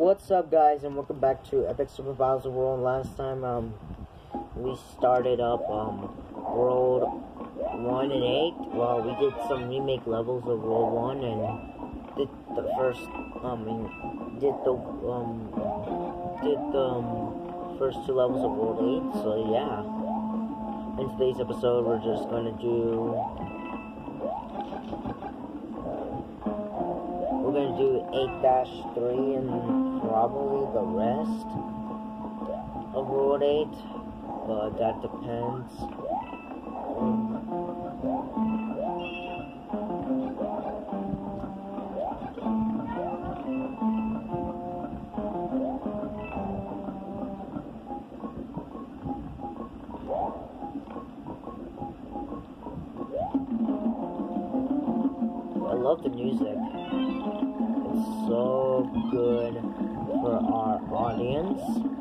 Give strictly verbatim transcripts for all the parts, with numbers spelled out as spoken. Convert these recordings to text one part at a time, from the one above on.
What's up, guys, and welcome back to Epic Supervisor World. Last time, um, we started up, um, World one and eight. Well, we did some remake levels of World one and did the first, um, did the, um, did the, um, first two levels of World eight, so yeah. In today's episode, we're just gonna do... We're gonna do eight dash three and probably the rest of World eight, but that depends. I love the music. So good for our audience.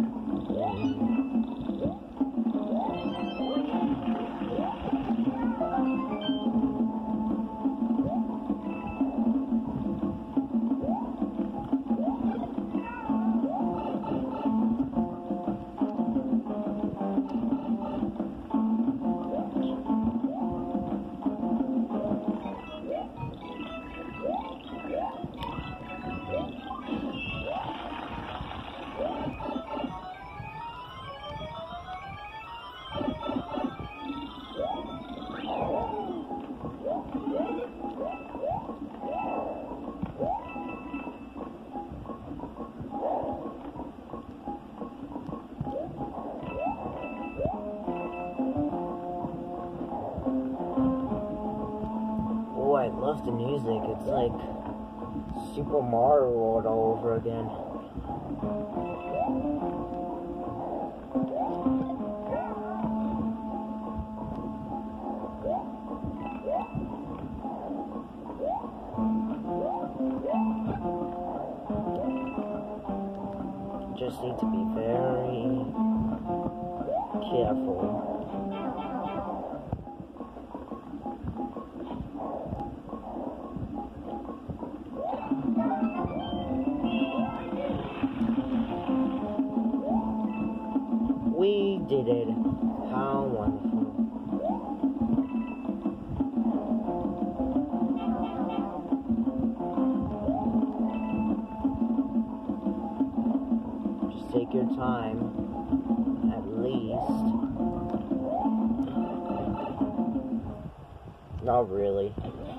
Oh, I love the music. It's like Super Mario World all over again. Just need to be very careful. We did it. How wonderful. Just take your time, at least. Not really.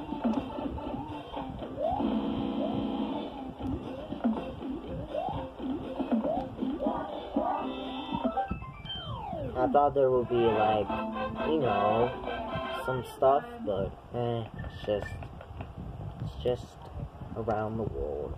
I thought there would be, like, you know, some stuff, but, eh, it's just, it's just around the world.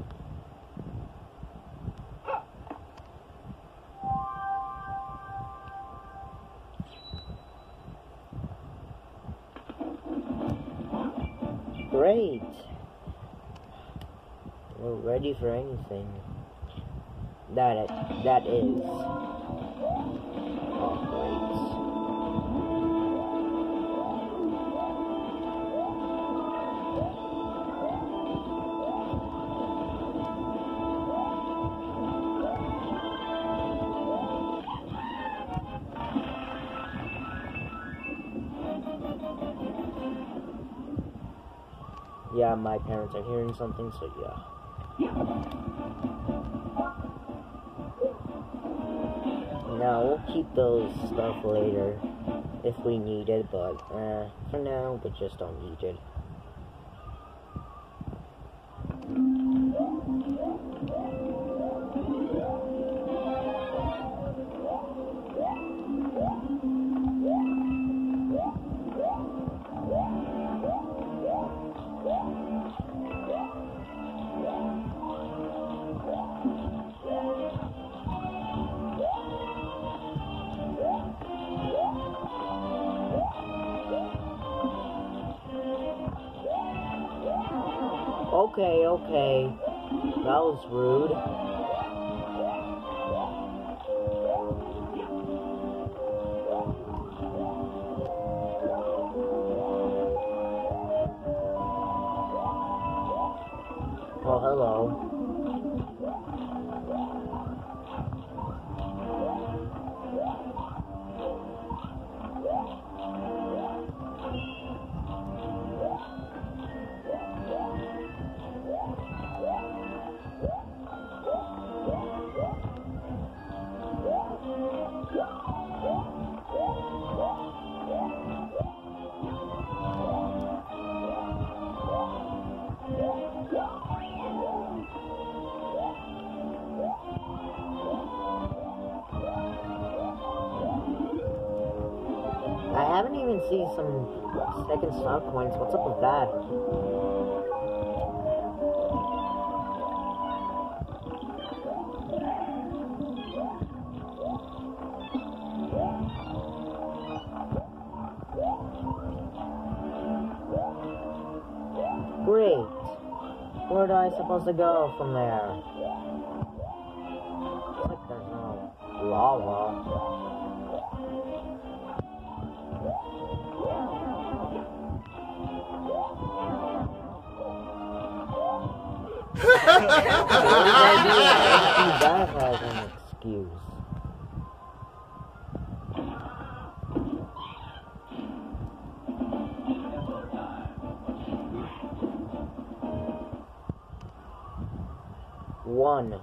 Great! We're ready for anything. That, it, that is. Yeah, my parents are hearing something, so yeah. Now, we'll keep those stuff later if we need it, but uh, for now, we just don't need it. Okay, okay. That was rude. Oh, hello. haven't even seen some second star coins. What's up with that? Great. Where do I supposed to go from there? Looks like there's no lava. What did I do? I see that as an excuse. One.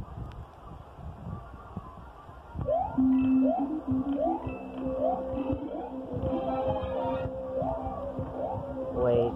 Wait.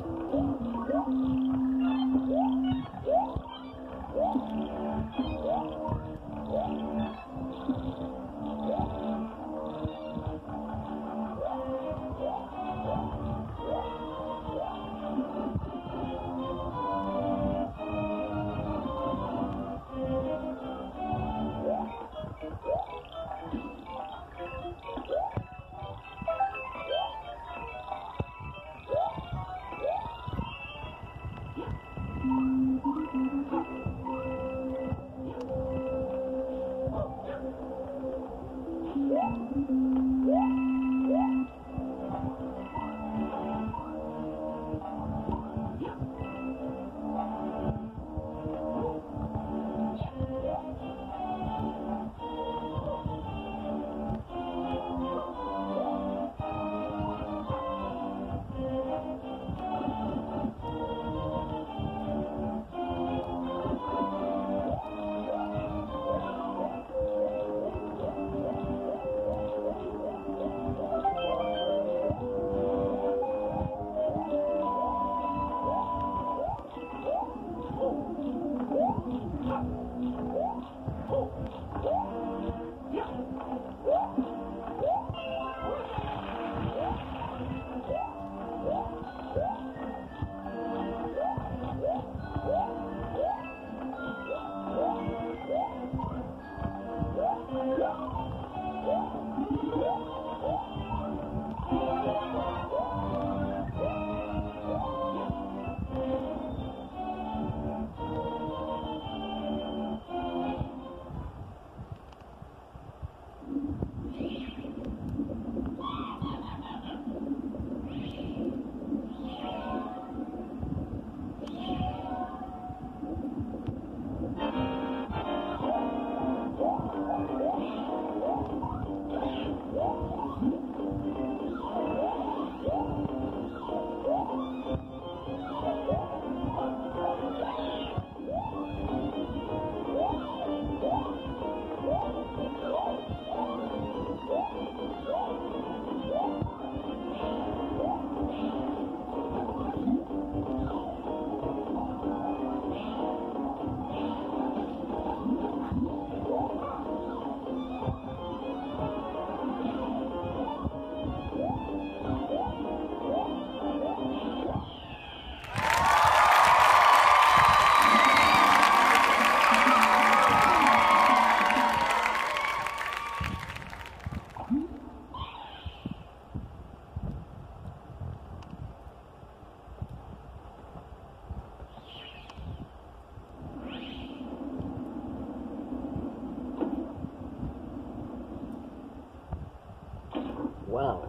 Well,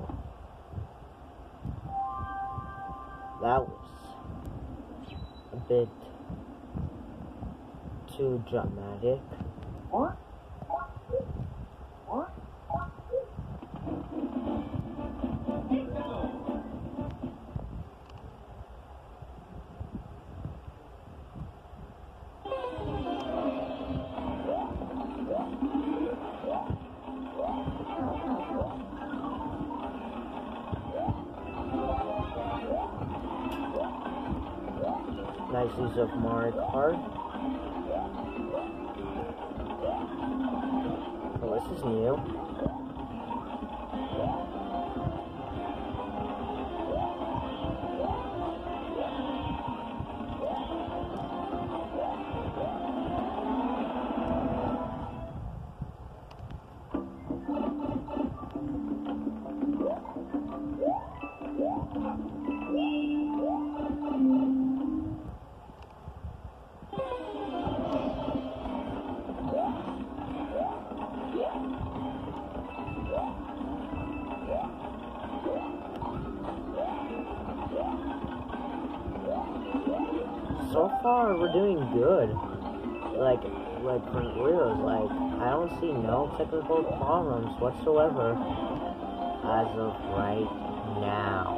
that was a bit too dramatic. What? What? Nice use of Mario Kart. Oh, this is new. so far we're doing good. Like, like for real, like, I don't see no technical problems whatsoever as of right now.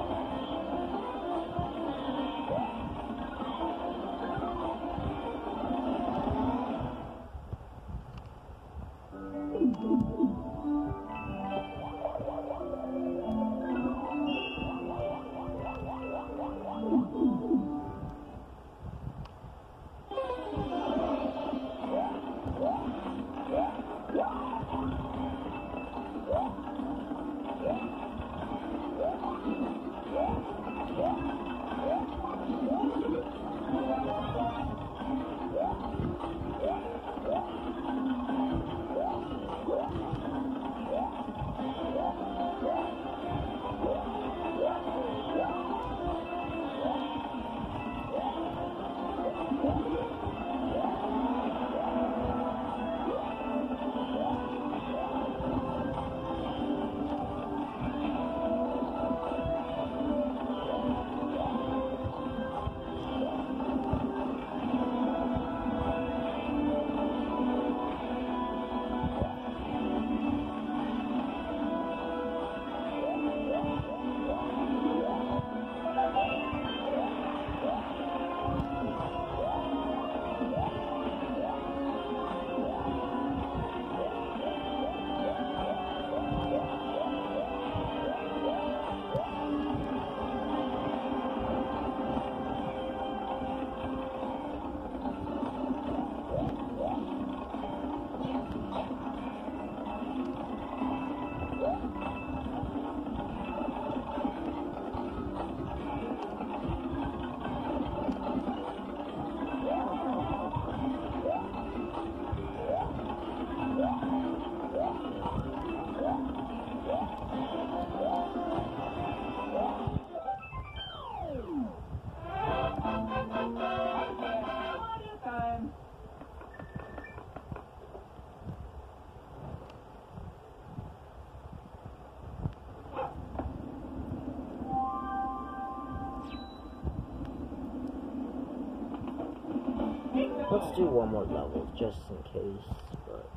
Let's do one more level, just in case, but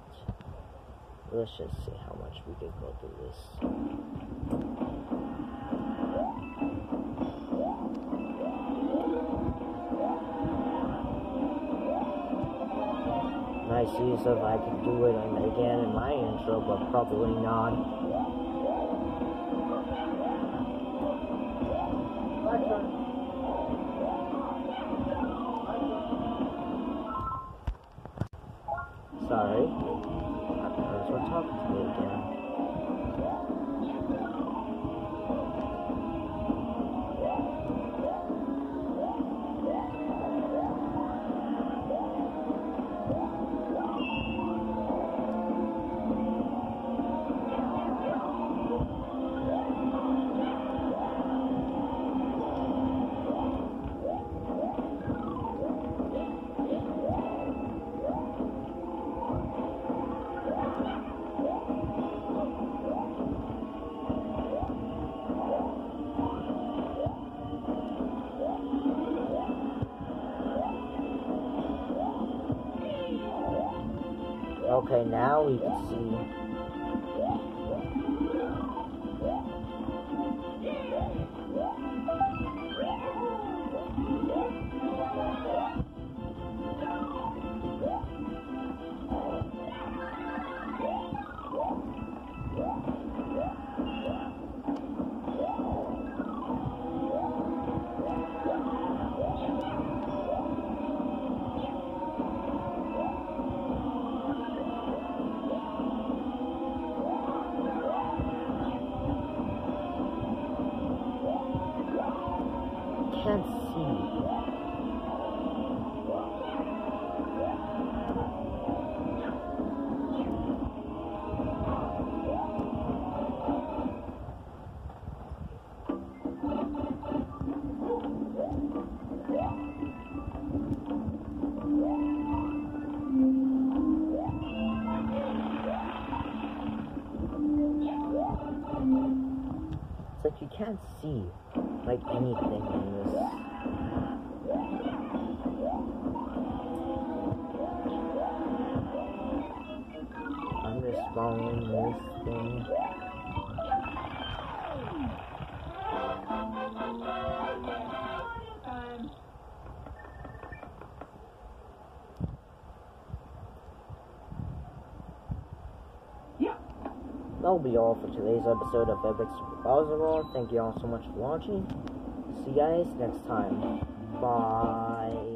let's just see how much we can go through this. Nice use of I could do it again in my intro, but probably not. Sorry. My parents were talking to me again. Okay, now we can see. Can't see. It's like you can't see like anything in this. following this thing. That'll be all for today's episode of Epic Super Bowser World. Thank you all so much for watching. See you guys next time. Bye.